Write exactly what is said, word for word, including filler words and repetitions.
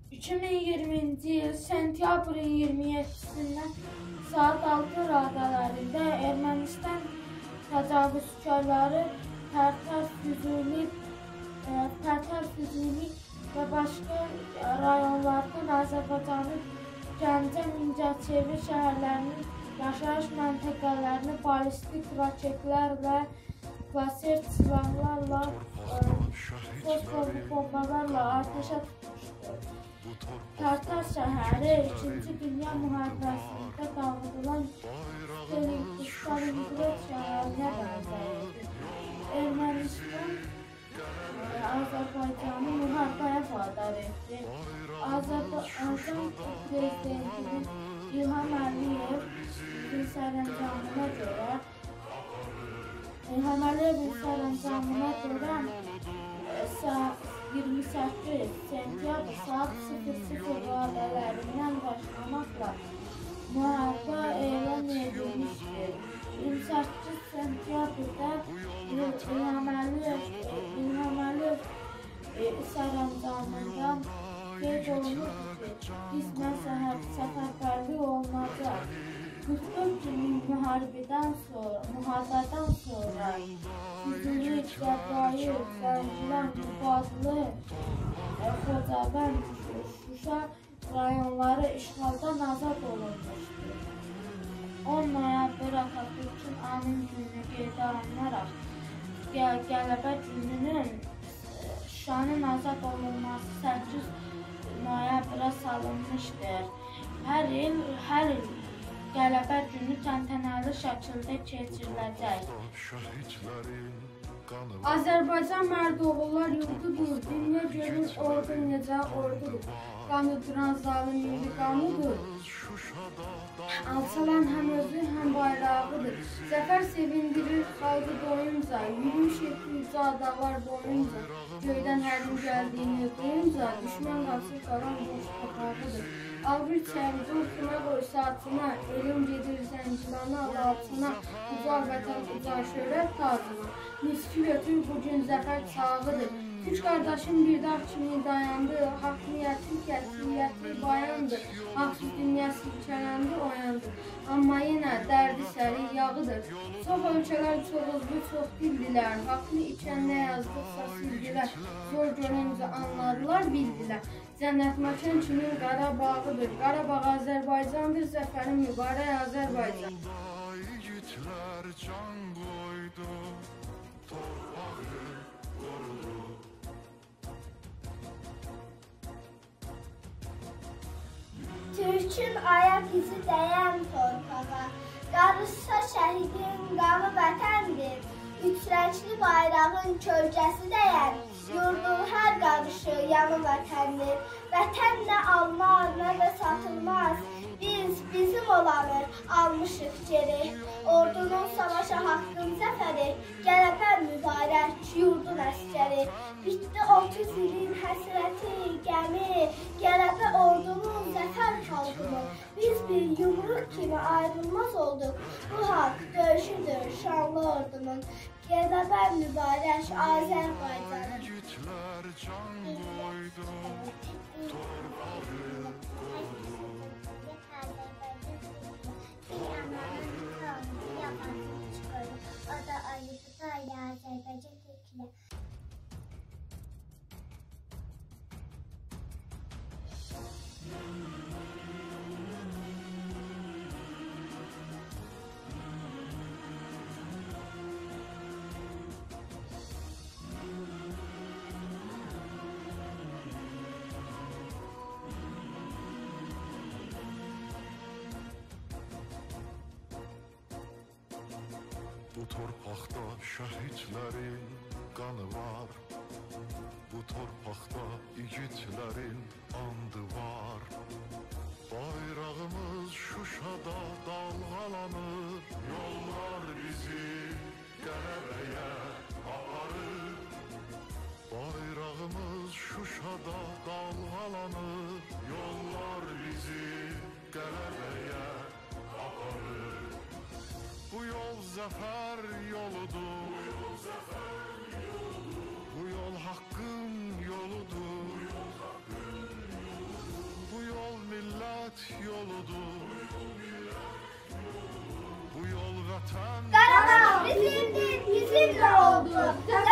iki min iyirminci il sentyabrın iyirmi yeddisindən saat altı radələrində Ermənistan təcavüzkarları Tərtər, Füzuli, Tərtər, Füzuli və başqa rayonlardan Azərbaycanın Gəncə, Mingəçevir şəhərlərinin yaşayış məntəqələrini ballistik raketlər və klasert silahlarla, fosforlu bombalarla atəşə tutmuşdur. Tərtər şəhəri İkinci Dünya Müharibəsində dağıdılan Stalingrad şəhərinə bənzəyirdi. Ermənistan Azərbaycanı müharibəyə vadar etdi. Azərbaycan prezidentinin İlham Əliyevin sərəncamına görə İlham Əliyevin sərəncamına görə iyirmi səkkiz sentyabr saat sıfır sıfır radələrindən başlamaqla müharibə elan edilmişdir. iyirmi səkkiz sentyabrda İlham Əliyev sərəncamında qeyd olunur ki, qismən səfərbərlik olunacaq. qırx dörd günlük müharibədən sonra, müharibədən sonra Füzuli, Cəbrayıl, Zəngilan, Qubadlı, Xocavənd, Şuşa rayonları işğaldan azad olunmuşdur. on noyabr Atatürk'ün anın gününü qeydə alınaraq Qələbə gününün Şuşanın azad olunması səkkiz noyabra salınmışdır. Hər il, hər il Qələbə günü təntənəli şəkildə keçiriləcək. Azərbaycan mərd-oğullar yurdudur, dünya görür ordu necə ordudur. Qanı duran zalim indi qanıdır. Alçalan həm özü, həm bayrağıdır. Zəfər sevindirir xalqı doyunca, yürüyüş etdi yüzə dağlar boyunca. Göydən hərin gəldiyini duyunca, düşmən qalsın qalan boş papağıdır. Al bir çəvizi üstünə qoy saatına, elm gedir Zəngilana altına, ucal vətən, ucal şöhrət tacına. Miski götür bugün zəfər çağıdır. Üç qardaşım bir dağ kimi dayandı, haqq niyyəti, kəsniyyəti bayandı. Haqsız dünyası içərəndi, oyandı. Amma yenə dərdi səri yağıdır. Çox ölkələr çox hızlı, çox dildilər. Haqlı içən nə yazdıqsa sildilər. Zor görüncə anladılar, bildilər. Cənnət məkan kimin Qarabağıdır. Qarabağ Azərbaycandır, zəfərin mübarək Azərbaycan. İgidlər can qoydu, torpağı qorudu. Türk'ün ayak izi değen torpağa, qarışsa şəhidin qanı vətəndir. Üç rəngli bayrağın kölgəsi dəyən, yurdun hər qarışı yanı vətəndir. Vətən nə almaz, nə də satılmaz, biz bizim olanı almışıq geri. Ordunun savaşa haqqın zəfəri, Qələbə mübarək yurdun əskəri. Bitdi otuz ilin həsrəti, qəmi, Qələbə ordunun zəfər xalqının. Biz bir yumruq kimi ayrılmaz olduq, bu haqq döyüşüdür şanlı ordunun. Qələbə mübarək Azərbaycanın. İgidlər can qoydu, torpağı qorudu. O da ayıbı da Azərbaycan Türkülə. Bu torpaqda şəhidlərin qanı var, bu torpaqda igidlərin andı var. Bayrağımız Şuşada dalğalanır, yollar bizi qələbəyə aparır. Bayrağımız Şuşada dalğalanır, yollar bizi qələbəyə aparır. Bu yol zəfər yoludur, bu yol haqqın yoludur. yoludur. Bu yol vətən Qarabağ bizimdir, bizimlə oldu.